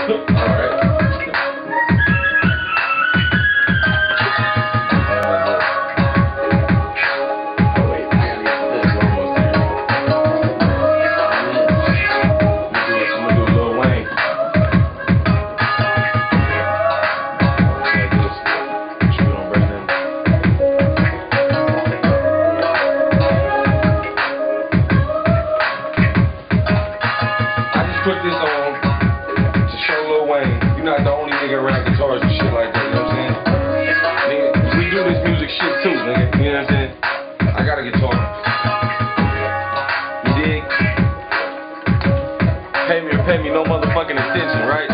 Alright. Put this on to show Lil Wayne, you're not the only nigga around guitars and shit like that, you know what I'm saying? Nigga, we do this music shit too, nigga, you know what I'm saying? I got a guitar. You dig? Pay me or pay me no motherfucking attention, right?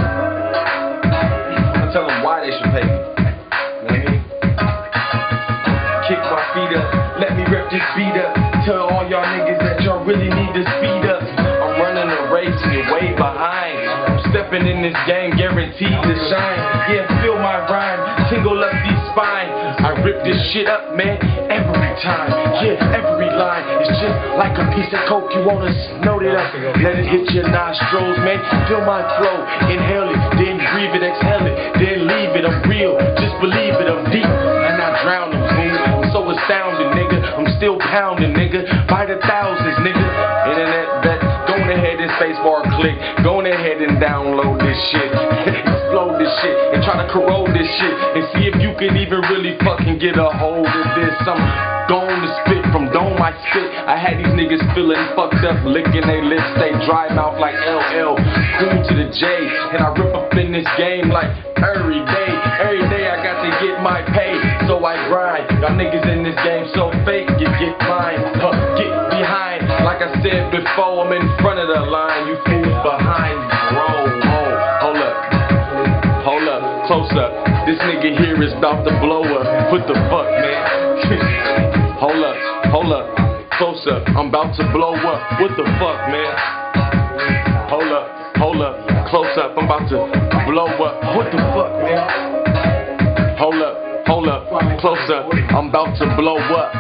I tell them why they should pay me. You know what I mean? Kick my feet up, let me rip this beat up. Tell all y'all niggas that y'all really need to speed up. I'm running a race and you're way behind. I'm stepping in this game, guaranteed to shine. Yeah, feel my rhyme, tingle up these spine. I rip this shit up, man, every time. Yeah, every line is just like a piece of coke. You wanna snort it up, let it hit your nostrils, man. Feel my flow, inhale it, then breathe it, exhale it, then leave it. I'm real, just believe it, I'm deep, and I drown them, fool. I'm so astounding, nigga. I'm still pounding, nigga, by the thousands, nigga. Internet bet, go on ahead and spacebar click. Go on ahead and download this shit. Explode this shit and try to corrode this shit and see if you can even really fucking get a hold of this. I'm going to spit from dome I spit. I had these niggas feeling fucked up, licking they lips, they dry mouth like LL, cool to the J, and I rip up in this game like every day. Every day I got to get my pay, so I grind. Y'all niggas in this game so fake, you get mine, get behind. Like I said before, I'm in front of the line, you fools behind. Hold up, close up. This nigga here is about to blow up. What the fuck, man? Hold up, close up. I'm about to blow up. What the fuck, man? Hold up, close up. I'm about to blow up. What the fuck, man? Hold up, close up. I'm about to blow up.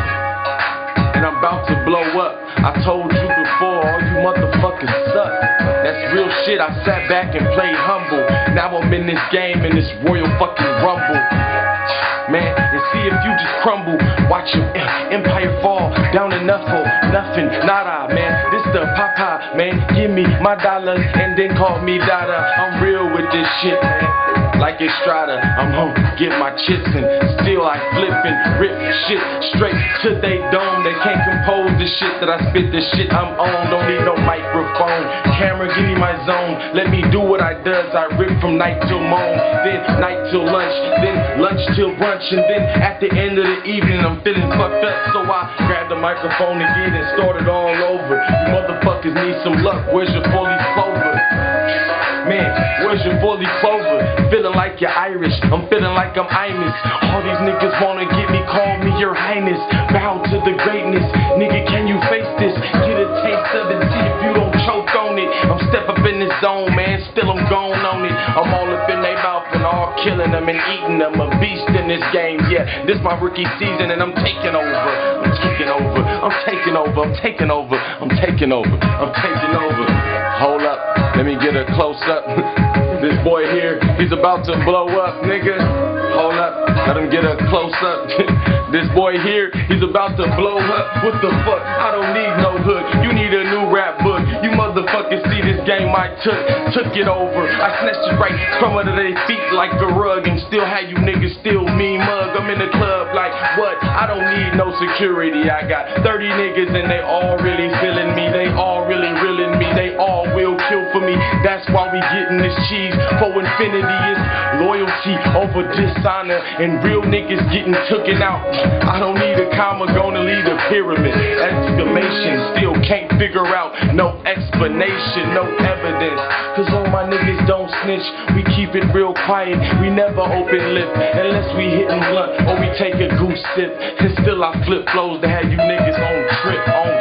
And I'm about to blow up. I told you before, all you motherfuckers suck. That's real shit, I sat back and played humble. Now I'm in this game, in this royal fucking rumble. Man, and see if you just crumble. Watch your empire fall down to nothing, nada, man. This the papa, man. Give me my dollars and then call me Dada. I'm real with this shit, man. Like Estrada, I'm home, get my chips and still I flip and rip shit straight to they dome. They can't compose the shit that I spit, the shit I'm on. Don't need no microphone, camera, give me my zone. Let me do what I does, I rip from night till morn, then night till lunch, then lunch till brunch, and then at the end of the evening I'm feeling fucked up, so I grab the microphone again and start it all over. You motherfuckers need some luck, where's your fully clover? Man, where's your fully clover? Feeling like you're Irish, I'm feeling like I'm Imus. All these niggas wanna get me, call me your highness. Bow to the greatness, nigga, can you face this? Get a taste of it, see if you don't choke on it. I'm step up in this zone, man, still I'm gone on it. I'm all up in they mouth and all killing them and eating them. A beast in this game, yeah, this my rookie season and I'm taking over. I'm taking over, I'm taking over, I'm taking over, I'm taking over, I'm taking over. Hold up, let me get a close up. This boy here, he's about to blow up, nigga. Hold up, let him get a close up. This boy here, he's about to blow up. What the fuck? I don't need no hood. You need a new rap book. You motherfuckers see this game I took it over. I snatched it right from under their feet like a rug and still had you niggas still mean mug. I'm in the club like what? I don't need no security. I got 30 niggas and they all really feeling me. They all really reeling me. They all will kill for me. That's why we getting this cheese for infinity. Is loyalty over dishonor and real niggas getting tooken out. I don't need a comma, gonna lead a pyramid. Exclamation, still can't figure out no explanation, no evidence. Cause all my niggas don't snitch, we keep it real quiet. We never open lip unless we hitting blunt or we take a goose sip. And still I flip flows to have you niggas on trip.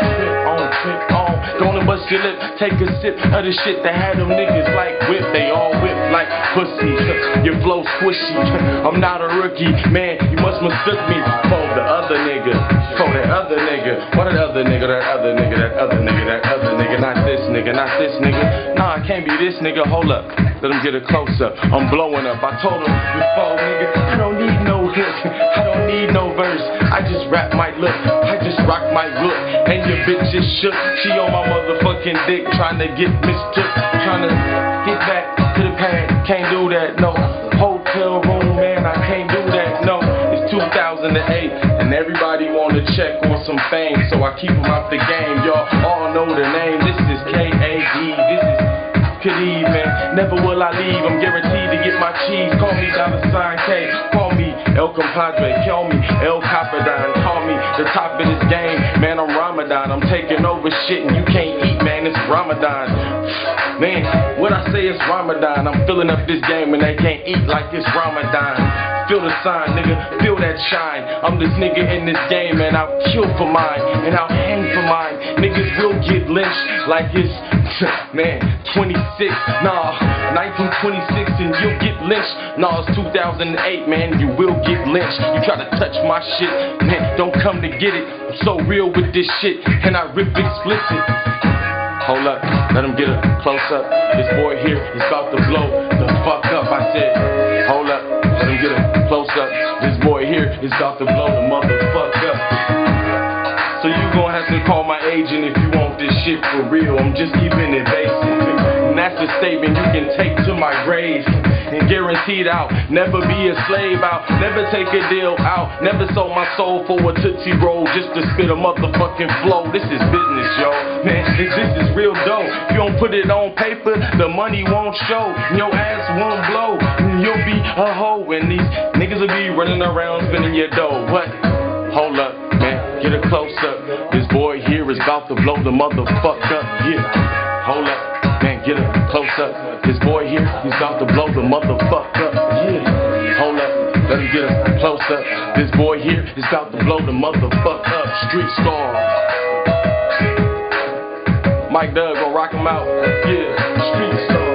Gonna bust your lip, take a sip of the shit that had them niggas like whip. They all whip like pussy. Your flow squishy. I'm not a rookie, man. You must mistook me for the other nigga. For that other nigga. What that other nigga, that other nigga, that other nigga, that other nigga. nigga, not this nigga, not this nigga. Nah, I can't be this nigga, hold up. Let him get a close-up, I'm blowing up. I told him before, nigga, I don't need no hook, I don't need no verse. I just rap my look, I just rock my look. And your bitch just shook, she on my motherfucking dick, trying to get mistook, trying to get back to the pad. Can't do that, no. Hotel room, man, I can't do that, no. It's 2008, and everybody wanna check on some fame, so I keep them out the game. Y'all all know the name. This is K.A.D. This is Khalid, man. Never will I leave. I'm guaranteed to get my cheese. Call me $K. Call me El Compadre. Call me El Capadon. Call me the top of this game. Man, I'm Ramadan. I'm taking over shit and you can't eat, man. It's Ramadan. Man, what I say is Ramadan. I'm filling up this game and they can't eat like it's Ramadan. Feel the sign, nigga, feel that shine. I'm this nigga in this game, and I'll kill for mine, and I'll hang for mine. Niggas will get lynched like it's, man, 26, nah, 1926, and you'll get lynched. Nah, it's 2008, man, you will get lynched. You try to touch my shit, man, don't come to get it. I'm so real with this shit, and I rip explicit. Hold up, let him get a close-up. This boy here is about to blow the fuck up. I said, hold up, let him get a close-up. This boy here is about to blow the motherfuck up. So you gon' have to call my agent if you want this shit for real. I'm just keeping it basic. And that's a statement you can take to my grave. And guaranteed out, never be a slave out, never take a deal out, never sold my soul for a Tootsie Roll just to spit a motherfucking flow. This is business, yo, man, this is real dough. If you don't put it on paper, the money won't show, and your ass won't blow, and you'll be a hoe, and these niggas will be running around spinning your dough. What? Hold up, man, get a close up. This boy here is about to blow the motherfuck up, yeah. Hold up. Man, get a close up. This boy here, he's about to blow the motherfuck up. Yeah. Hold up, let him get a close up. This boy here is about to blow the motherfuck up. Street star. Mike Doug gonna rock him out. Yeah, street star.